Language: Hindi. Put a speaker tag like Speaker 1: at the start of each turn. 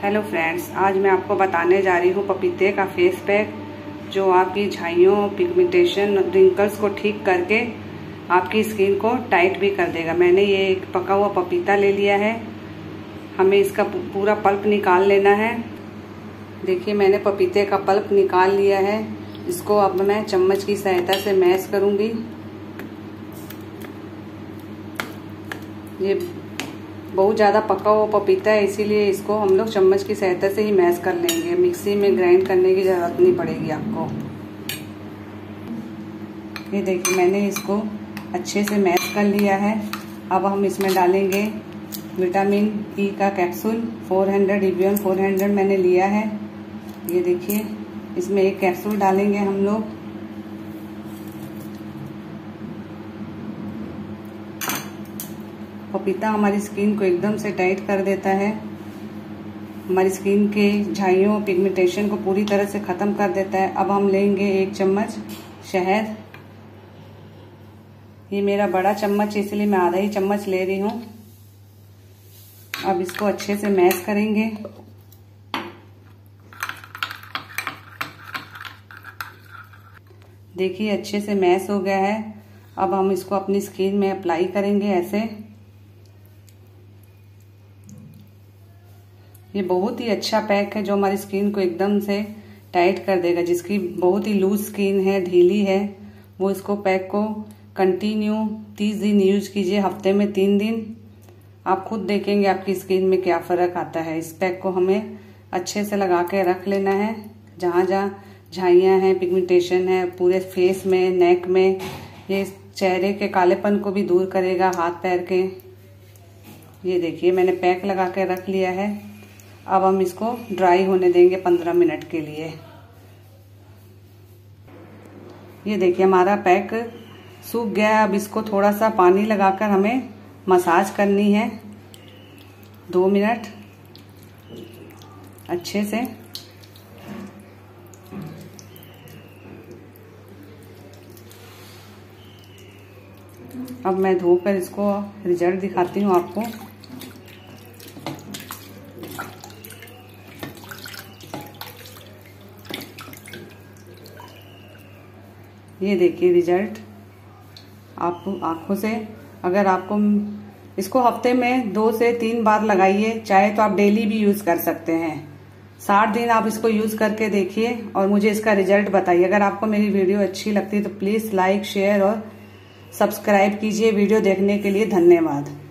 Speaker 1: हेलो फ्रेंड्स, आज मैं आपको बताने जा रही हूँ पपीते का फेस पैक जो आपकी झाइयों, पिगमेंटेशन, रिंकल्स को ठीक करके आपकी स्किन को टाइट भी कर देगा। मैंने ये एक पका हुआ पपीता ले लिया है। हमें इसका पूरा पल्प निकाल लेना है। देखिए, मैंने पपीते का पल्प निकाल लिया है। इसको अब मैं चम्मच की सहायता से मैश करूँगी। ये बहुत ज़्यादा पका हुआ पपीता है, इसीलिए इसको हम लोग चम्मच की सहायता से ही मैश कर लेंगे। मिक्सी में ग्राइंड करने की ज़रूरत नहीं पड़ेगी आपको। ये देखिए, मैंने इसको अच्छे से मैश कर लिया है। अब हम इसमें डालेंगे विटामिन ई का कैप्सूल 400 EVN 400 मैंने लिया है। ये देखिए, इसमें एक कैप्सूल डालेंगे हम लोग। पपीता हमारी स्किन को एकदम से टाइट कर देता है, हमारी स्किन के झाइयों, पिगमेंटेशन को पूरी तरह से खत्म कर देता है। अब हम लेंगे 1 चम्मच शहद। ये मेरा बड़ा चम्मच, इसलिए मैं आधा ही चम्मच ले रही हूँ। अब इसको अच्छे से मैश करेंगे। देखिए, अच्छे से मैश हो गया है। अब हम इसको अपनी स्किन में अप्लाई करेंगे ऐसे। ये बहुत ही अच्छा पैक है जो हमारी स्किन को एकदम से टाइट कर देगा। जिसकी बहुत ही लूज स्किन है, ढीली है, वो इसको पैक को कंटिन्यू 30 दिन यूज कीजिए, हफ्ते में 3 दिन। आप खुद देखेंगे आपकी स्किन में क्या फ़र्क आता है। इस पैक को हमें अच्छे से लगा के रख लेना है। जहाँ जहाँ झाइयाँ हैं, पिगमेंटेशन है, पूरे फेस में, नेक में, ये चेहरे के कालेपन को भी दूर करेगा, हाथ पैर के। ये देखिए, मैंने पैक लगा के रख लिया है। अब हम इसको ड्राई होने देंगे 15 मिनट के लिए। ये देखिए, हमारा पैक सूख गया है। अब इसको थोड़ा सा पानी लगाकर हमें मसाज करनी है 2 मिनट अच्छे से। अब मैं धोकर इसको रिजल्ट दिखाती हूँ आपको। ये देखिए रिजल्ट आप आंखों से। अगर आपको इसको हफ्ते में 2 से 3 बार लगाइए, चाहे तो आप डेली भी यूज कर सकते हैं। 60 दिन आप इसको यूज करके देखिए और मुझे इसका रिजल्ट बताइए। अगर आपको मेरी वीडियो अच्छी लगती है तो प्लीज लाइक, शेयर और सब्सक्राइब कीजिए। वीडियो देखने के लिए धन्यवाद।